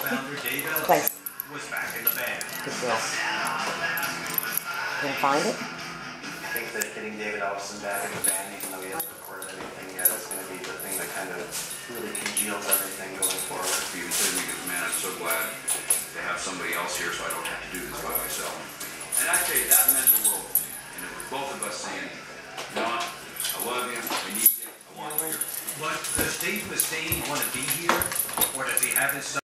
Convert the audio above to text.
founder Dave Thanks. was back in the band. Good girl. Can you find it? I think that getting David Ellison back in the band, even though he hasn't recorded anything yet, is going to be the thing that kind of really congeals everything going forward. Even said me, because man, I'm so glad to have somebody else here so I don't have to do this by myself. And I tell you, that meant the world. And it was both of us saying, Don, I love you, I need you, I want you here. But does Dave Mustaine want to be here, or does he have his son?